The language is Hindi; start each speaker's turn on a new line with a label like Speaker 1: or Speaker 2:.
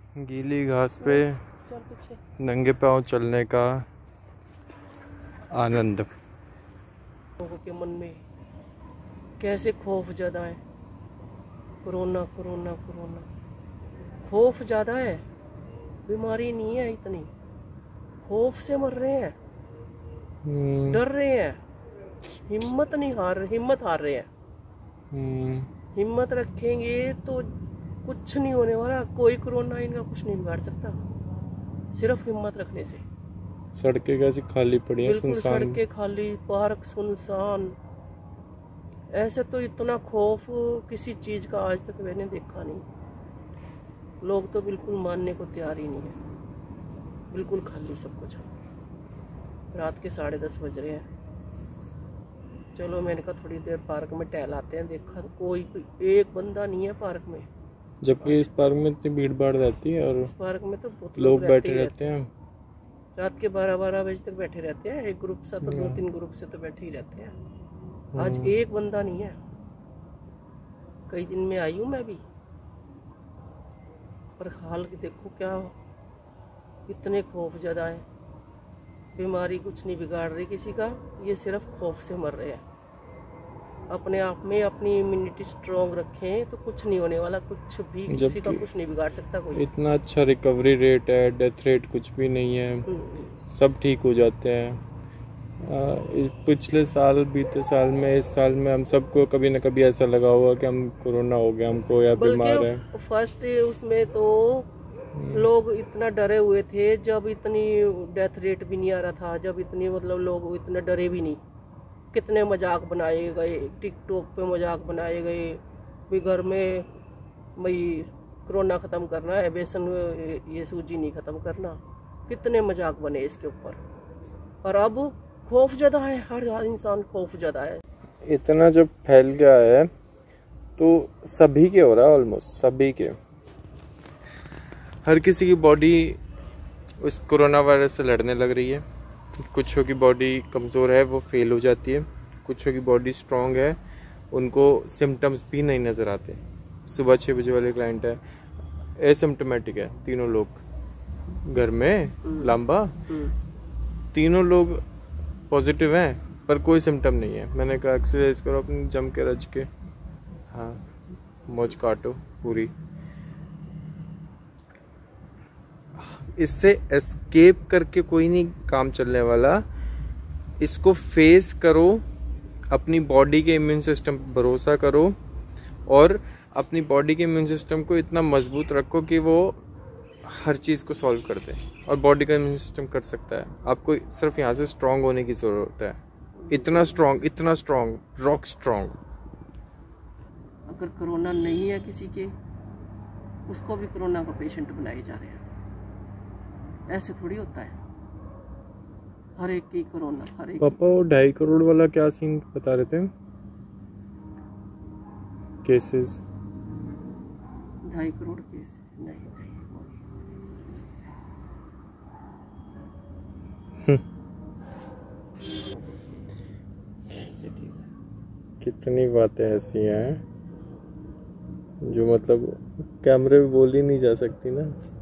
Speaker 1: गीली घास पे नंगे पांव चलने का आनंद।
Speaker 2: लोगों के मन में कैसे खौफ ज्यादा है। कोरोना कोरोना कोरोना, खौफ ज्यादा है, बीमारी नहीं है इतनी। खौफ से मर रहे हैं, डर रहे हैं, हिम्मत हार रहे हैं। हिम्मत रखेंगे तो कुछ नहीं होने वाला। कोई कोरोना इनका कुछ नहीं बिगाड़ सकता, सिर्फ हिम्मत रखने से।
Speaker 1: सड़कें कैसी खाली पड़ी हैं, सुनसान।
Speaker 2: सड़कें खाली, पार्क सुनसान। ऐसे तो इतना खौफ किसी चीज का आज तक मैंने देखा नहीं। लोग तो बिल्कुल मानने को तैयार ही नहीं है, बिल्कुल खाली सब कुछ। रात के 10:30 बज रहे हैं। चलो मैंने कहा थोड़ी देर पार्क में टहलाते हैं। देखा तो कोई एक बंदा नहीं है पार्क में,
Speaker 1: जबकि इस पार्क में इतनी भीड़ भाड़ रहती है और
Speaker 2: इस पार्क में तो बहुत
Speaker 1: लोग बैठे रहते हैं।
Speaker 2: रात के 12-12 बजे तक बैठे रहते हैं। एक ग्रुप से तो 2-3 ग्रुप से तो बैठे ही रहते हैं। आज एक बंदा नहीं है। कई दिन में आई हूँ मैं भी, पर हाल देखो क्या, इतने खौफ ज्यादा है। बीमारी कुछ नहीं बिगाड़ रही किसी का, ये सिर्फ खौफ से मर रहे हैं। अपने आप में अपनी इम्यूनिटी स्ट्रॉन्ग रखें तो कुछ नहीं होने वाला। कुछ भी किसी का कुछ नहीं बिगाड़ सकता कोई।
Speaker 1: इतना अच्छा रिकवरी रेट है, डेथ रेट कुछ भी नहीं है, सब ठीक हो जाते हैं। पिछले साल, बीते साल में, इस साल में हम सबको कभी न कभी ऐसा लगा होगा कि हम कोरोना हो गया हमको या बीमार है।
Speaker 2: फर्स्ट उसमें तो लोग इतना डरे हुए थे जब इतनी डेथ रेट भी नहीं आ रहा था, जब इतनी मतलब लोग इतने डरे भी नहीं। कितने मजाक बनाए गए, टिकटॉक पे मजाक बनाए गए भी, घर में भाई कोरोना ख़त्म करना है, बेसन ये सूजी नहीं ख़त्म करना। कितने मजाक बने इसके ऊपर। और अब खौफ ज़्यादा है, हर इंसान खौफ ज़्यादा है।
Speaker 1: इतना जब फैल गया है तो सभी के हो रहा है, ऑलमोस्ट सभी के। हर किसी की बॉडी उस कोरोना वायरस से लड़ने लग रही है। कुछों की बॉडी कमज़ोर है, वो फेल हो जाती है। कुछों की बॉडी स्ट्रांग है, उनको सिम्टम्स भी नहीं नज़र आते। सुबह 6 बजे वाले क्लाइंट है, एसिम्टोमेटिक है, तीनों लोग घर में लांबा, तीनों लोग पॉजिटिव हैं पर कोई सिम्टम नहीं है। मैंने कहा एक्सरसाइज करो अपनी जम के रज के, हाँ मौज काटो पूरी। इससे एस्केप करके कोई नहीं काम चलने वाला। इसको फेस करो, अपनी बॉडी के इम्यून सिस्टम पर भरोसा करो और अपनी बॉडी के इम्यून सिस्टम को इतना मजबूत रखो कि वो हर चीज़ को सॉल्व कर दे। और बॉडी का इम्यून सिस्टम कर सकता है। आपको सिर्फ यहाँ से स्ट्रांग होने की ज़रूरत है। इतना स्ट्रांग, रॉक स्ट्रांग।
Speaker 2: अगर कोरोना नहीं है किसी के, उसको भी कोरोना का पेशेंट बनाए जा रहे हैं। ऐसे थोड़ी होता है, हर एक की कोरोना, हर एक।
Speaker 1: पापा वो 2.5 करोड़ वाला क्या सीन बता रहे थे? केसेस
Speaker 2: 2.5 करोड़ केस नहीं।
Speaker 1: कितनी बातें ऐसी हैं जो मतलब कैमरे में बोली नहीं जा सकती ना।